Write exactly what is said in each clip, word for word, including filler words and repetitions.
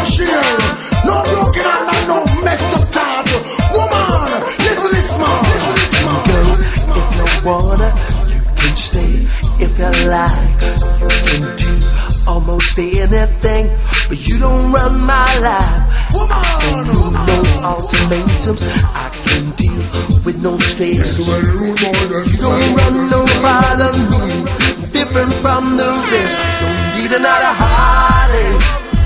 share. No broken hand and no messed up thought. Woman, listen this man. Listen this man. Girl, if you wanna, you can stay. If you like, you can do almost anything, but you don't run my life. Woman, and no ultimatums. I can deal with no stress. yes, well, you don't run no problem. Different from the rest. Don't need another heartache,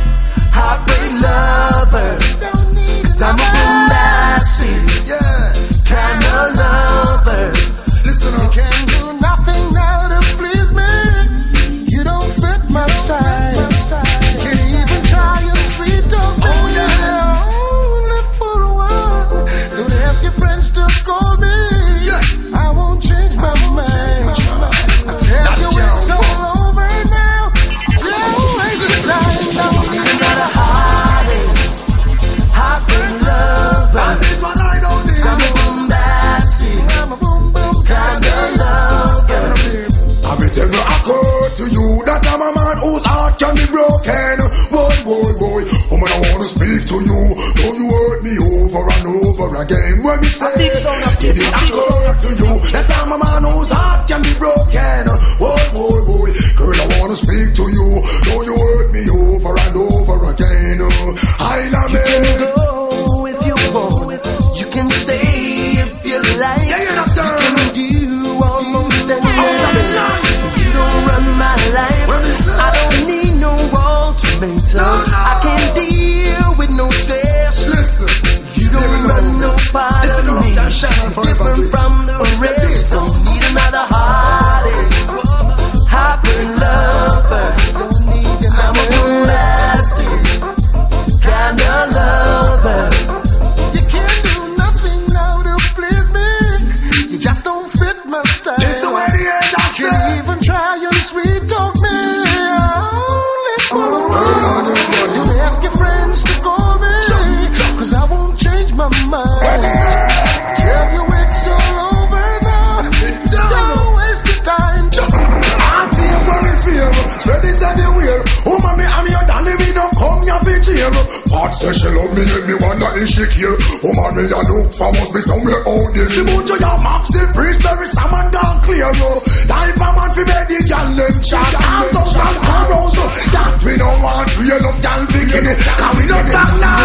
heartbreak lover. Cause I'm a bombastic, yeah, kind of lover. Listen up. You can't do nothing now to please me. You don't fit my style. Can't even try your sweet talk. Oh yeah, only for a while. Don't ask your friends to call me. Yeah. I won't change my mind. I tell you it's all over now. Don't waste your time. Don't need Another heartache, heartbreak lover. And this one I don't need. I'm a bombastic, I'm a boom boom kind of lover. I will tell you I call to you that I'm a man whose heart can be broken. Boy, boy, boy, woman, I wanna speak to you. Though you hurt me over and over again. When me say, did it I call to you that I'm a man whose heart can be broken. Boy, boy, boy, girl, I wanna speak to you. Though you hurt me over and over again. I love You can it. go if you want, you can stay if you like. Yeah, you're not You done. can do almost Out of the anything. line. You don't run my life. When me say, I don't need no ultimatum. No, no. I can deal with no stress. listen. You don't Living run on. no part Listen of up, me. that shine forever, Different please. from the rest. Don't need another heartache, heartbreak lover. Don't need another. I'm a bombastic, kind of lover. You can't do nothing now to please me. You just don't fit my style. Listen where the end I Can't say. even try and sweet talk me. Only for a while. You may ask your friends to call me. Cause I won't change my mind. Tell you it's all over now. Don't waste your time. I tell you what me feel. Spread this everywhere. Oh, mommy, I'm your darling. We don't come here for cheer. Part says she love me, and me wonder if she care. Oh, mommy, I look for must be somewhere out there. She moved to your Maxi Priest, there is someone down clear. Time for man for bed, the gal them chat. Hands up and cornrows. That we don't want real up gal bikini. Cause we don't stop now.